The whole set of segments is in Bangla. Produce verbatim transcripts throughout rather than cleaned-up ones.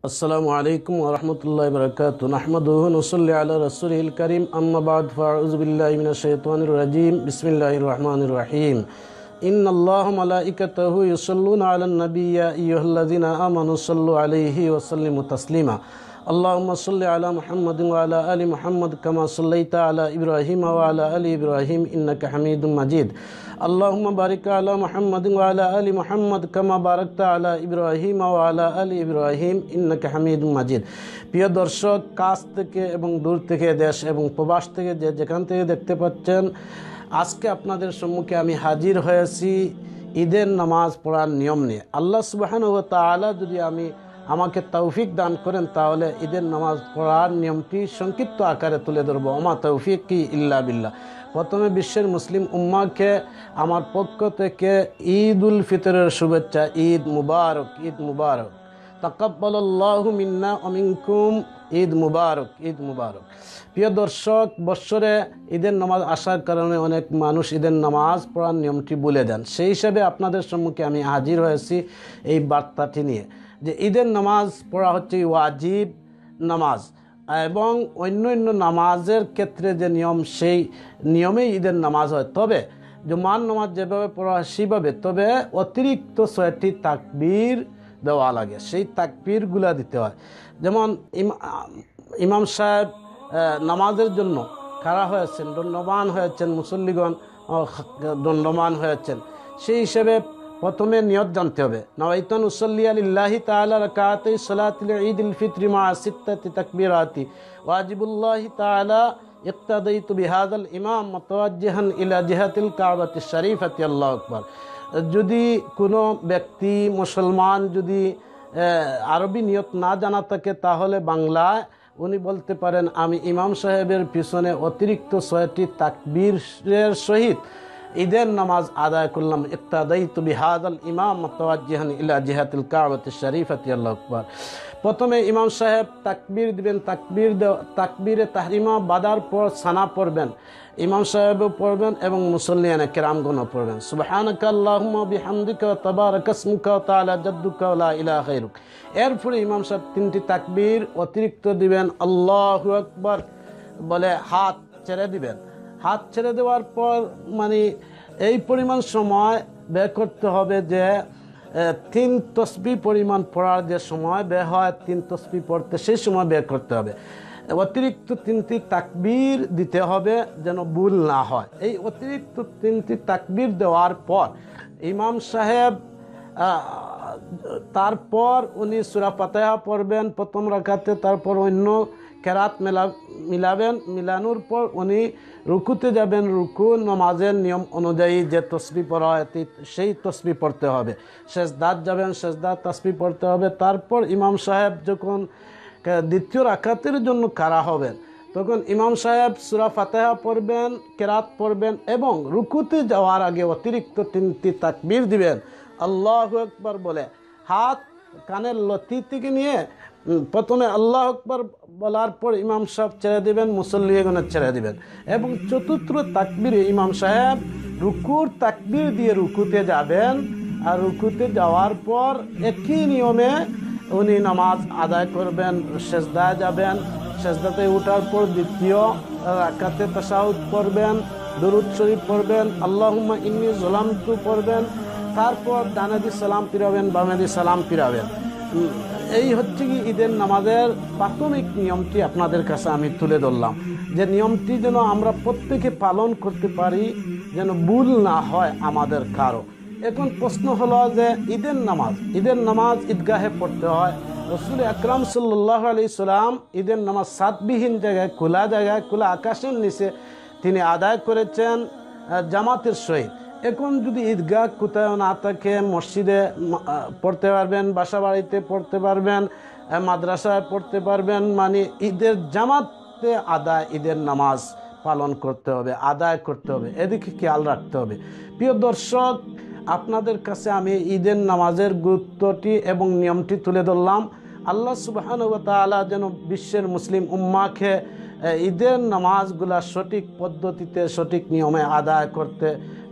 আসসালামু আলাইকুম ওয়া রাহমাতুল্লাহি ওয়া বারাকাতুহু নাহমাদুহু ওয়া নুসাল্লি আলা রাসূলিল কারীম আম্মা বা'দ ফাআউযু বিল্লাহি মিনাশ শাইতানির রাজীম বিসমিল্লাহির রহমানির রহিম ইন্নাল্লাহা ওয়া মালাইকাতাহু ইউসাল্লুনা আলান নাবী ইয়া আইয়ুহাল্লাযীনা আমানু সাল্লু আলাইহি ওয়া সাল্লিমু তাসলিমা আল্লাহুম্মা সাল্লি আলা মুহাম্মাদিন ওয়া আলা আলি মুহাম্মাদ কামা সাল্লাইতা আলা ইব্রাহিম ওয়া আলা আলি ইব্রাহিম ইন্নাকা হামিদুম মাজিদ আল্লাহুম্মা বারিক আলা মুহাম্মাদিন ওয়া আলা আলি মুহাম্মাদ কামা বারাকতা আলা ইব্রাহিম ওয়া আলা আলি ইব্রাহিম ইন্নাকা হামিদুম মাজিদ। প্রিয় দর্শক, কাছ থেকে এবং দূর থেকে, দেশ এবং প্রবাস থেকে যে যেখান থেকে দেখতে পাচ্ছেন, আজকে আপনাদের সম্মুখে আমি হাজির হয়েছি ঈদের নামাজ পড়ার নিয়ম নিয়ে। আল্লাহ সুবহানাহু ওয়া তাআলা যদি আমি আমাকে তৌফিক দান করেন তাহলে ঈদের নামাজ পড়ার নিয়মটি সংক্ষিপ্ত আকারে তুলে ধরবো। ওমা তৌফিকি ইল্লা বিল্লাহ। প্রথমে বিশ্বের মুসলিম উম্মাহকে আমার পক্ষ থেকে ঈদ উল ফিতরের শুভেচ্ছা। ঈদ মুবারক, ঈদ মুবারক। তাকাব্বালাল্লাহু মিন্না ওয়া মিনকুম। ঈদ মুবারক, ঈদ মুবারক। প্রিয় দর্শক, বৎসরে ঈদের নামাজ আসার কারণে অনেক মানুষ ঈদের নামাজ পড়ার নিয়মটি ভুলে যান। সেই হিসাবে আপনাদের সম্মুখে আমি হাজির হয়েছি এই বার্তাটি নিয়ে যে ঈদের নামাজ পড়া হচ্ছে ওয়াজিব নামাজ, এবং অন্য অন্য নামাজের ক্ষেত্রে যে নিয়ম সেই নিয়মেই ঈদের নামাজ হয়। তবে জুমার নামাজ যেভাবে পড়া হয় সেভাবে, তবে অতিরিক্ত ছয়টি তাকবীর দেওয়া লাগে, সেই তাকবীরগুলা দিতে হয়। যেমন ইমাম সাহেব নামাজের জন্য খাড়া হয়েছেন, দণ্ডমান হয়েছেন, মুসল্লিগণ দণ্ডমান হয়েছেন, সেই হিসেবে প্রথমে নিয়ত জানতে হবে। নাওয়াইতুন উসাল্লি লিল্লাহি তাআলা রাকাতাই সালাতুল ঈদুল ফিতরি মা সিত্তাতি তাকবীরাতি ওয়াজিবুল্লাহি তাআলা ইক্তাদাইতু বিহাযাল ইমাম মুতাওয়াজ্জিহান ইলা জিহাতিল কাবাতি শরীফাতি। আল্লাহু আকবার। যদি কোনো ব্যক্তি মুসলমান যদি আরবি নিয়ত না জানা থাকে তাহলে বাংলায় উনি বলতে পারেন, আমি ইমাম সাহেবের পিছনে অতিরিক্ত ছয়টি তাকবীরের সহিত ঈদের নামাজ আদায় করলাম। ইক্তাদাইতু বিহাযাল ইমাম মুতাওয়াজ্জিহান ইলা জিহাতিল কাবাতি শরীফাতি। আল্লাহু আকবার। প্রথমে ইমাম সাহেব তাকবীর দিবেন, তাকবীর তাকবীরে তাহরিমা বাদার পর সানা পড়বেন, ইমাম সাহেবও পড়বেন এবং মুসল্লিয়ানে কেরামগণও পড়বেন। সুবহানাকা আল্লাহুম্মা বিহামদিকা ওয়া তাবারাকা ইসমুকা ওয়া তাআলা জাদ্দুকা ওয়া লা ইলাহা গায়রুক। এরপরে ইমাম সাহেব তিনটি তাকবীর অতিরিক্ত দিবেন, আল্লাহু আকবার বলে হাত ছেড়ে দিবেন। হাত ছেড়ে দেওয়ার পর মানে এই পরিমাণ সময় বের করতে হবে যে তিন তসবিহ পরিমাণ পড়ার যে সময় বের হয়, তিন তসবিহ পড়তে সেই সময় বের করতে হবে। অতিরিক্ত তিনটি তাকবীর দিতে হবে যেন ভুল না হয়। এই অতিরিক্ত তিনটি তাকবীর দেওয়ার পর ইমাম সাহেব তারপর উনি সূরা ফাতিহা পড়বেন প্রথম রাকাতে, তারপর অন্য কেরাত মেলা মিলাবেন, মিলানোর পর উনি রুকুতে যাবেন। রুকু নামাজের নিয়ম অনুযায়ী যে তসবিহ পড়া হয় সেই তসবিহ পড়তে হবে। সেজদাত যাবেন, সেজদাত তসবিহ পড়তে হবে। তারপর ইমাম সাহেব যখন দ্বিতীয় রাকাতের জন্য খাড়া হবেন তখন ইমাম সাহেব সূরা ফাতিহা পড়বেন, কেরাত পড়বেন এবং রুকুতে যাওয়ার আগে অতিরিক্ত তিনটি তাকবীর দিবেন, আল্লাহু আকবার বলে হাত কানের লতি থেকে নিয়ে প্রথমে আল্লাহু আকবার বলার পর ইমাম সাহেব ছেড়ে দিবেন, মুসল্লিগণ ছেড়ে দিবেন এবং চতুর্থ তাকবীরে ইমাম সাহেব রুকুর তাকবীর দিয়ে রুকুতে যাবেন। আর রুকুতে যাওয়ার পর একই নিয়মে উনি নামাজ আদায় করবেন, সেজদায় যাবেন, সেজদাতে ওঠার পর দ্বিতীয় রাকাতে তাশাহুদ পড়বেন, দুরূদ শরীফ পড়বেন, আল্লাহুম্মা ইন্নী যালামতু পড়বেন, তারপর ডানে দিয়ে সালাম ফিরাবেন, বামে দিয়ে সালাম ফিরাবেন। এই হচ্ছে কি ঈদের নামাজের প্রাথমিক নিয়মটি আপনাদের কাছে আমি তুলে ধরলাম, যে নিয়মটি যেন আমরা প্রত্যেকে পালন করতে পারি, যেন ভুল না হয় আমাদের কারো। এখন প্রশ্ন হলো যে ঈদের নামাজ ঈদের নামাজ ঈদগাহে পড়তে হয়। রাসূল আকরাম সাল্লাল্লাহু আলাইহি সাল্লাম ঈদের নামাজ সাতবিহীন জায়গায়, খোলা জায়গায়, খোলা আকাশের নিচে তিনি আদায় করেছেন জামাতের সহিত। এখন যদি ঈদগাহ কোথাও না থাকে, মসজিদে পড়তে পারবেন, বাসা বাড়িতে পড়তে পারবেন, মাদ্রাসায় পড়তে পারবেন, মানে ঈদের জামাতে আদায় ঈদের নামাজ পালন করতে হবে, আদায় করতে হবে, এদিকে খেয়াল রাখতে হবে। প্রিয় দর্শক, আপনাদের কাছে আমি ঈদের নামাজের গুরুত্বটি এবং নিয়মটি তুলে ধরলাম। আল্লাহ সুবহানাহু ওয়া তাআলা যেন বিশ্বের মুসলিম উম্মাহকে ঈদের নামাজগুলা সঠিক পদ্ধতিতে, সঠিক নিয়মে আদায় করতে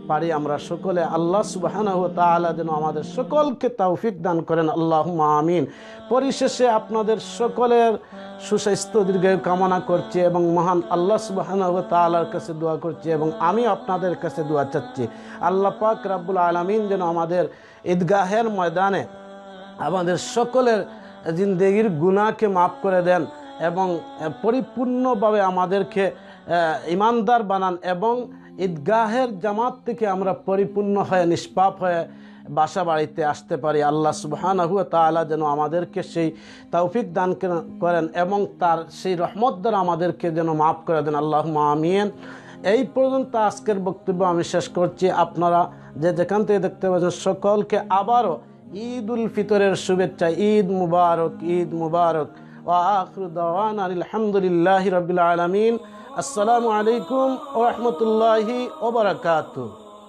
পারি আমরা সকলে। আল্লাহ সুবহানাহু ওয়া তাআলা যেন আমাদের সকলকে তৌফিক দান করেন, আল্লাহুম্মা আমিন। পরিশেষে আপনাদের সকলের সুস্বাস্থ্য দীর্ঘায়ু কামনা করছি এবং মহান আল্লাহ সুবহানাহু ওয়া তাআলার কাছে দোয়া করছি এবং আমি আপনাদের কাছে দোয়া চাচ্ছি আল্লাহ পাক রব্বুল আলামিন যেন আমাদের ঈদগাহের ময়দানে আমাদের সকলের জিন্দেগির গুনাহকে মাফ করে দেন এবং পরিপূর্ণভাবে আমাদেরকে ইমানদার বানান এবং ঈদগাহের জামাত থেকে আমরা পরিপূর্ণ হয়ে নিষ্পাপ হয়ে বাসা বাড়িতে আসতে পারি। আল্লাহ সুবহানাহু ওয়া তাআলা যেন আমাদেরকে সেই তৌফিক দান করেন এবং তার সেই রহমত দ্বারা আমাদেরকে যেন মাফ করে দেন, আল্লাহুম্মা আমিন। এই পর্যন্ত আজকের বক্তব্য আমি শেষ করছি। আপনারা যে যেখান থেকে দেখতে পাচ্ছেন সকলকে আবারও ঈদ উল ফিতরের শুভেচ্ছা। ঈদ মুবারক, ঈদ মুবারক। ওয়া আখিরু দাওয়ানা আলহামদুলিল্লাহি রাব্বিল আলামিন। আসসালামু আলাইকুম ওয়া রাহমাতুল্লাহি ওয়া বারাকাতুহু।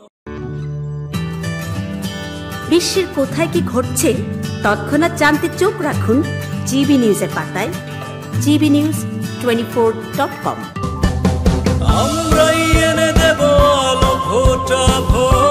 বিশ্বের কোথায় কি ঘটছে তৎক্ষণাৎ জানতে চোখ রাখুন জিবি নিউজের পাতায়, GB news twenty four dot com. আমরাই এনে দেব আলো ফোটা ভোর।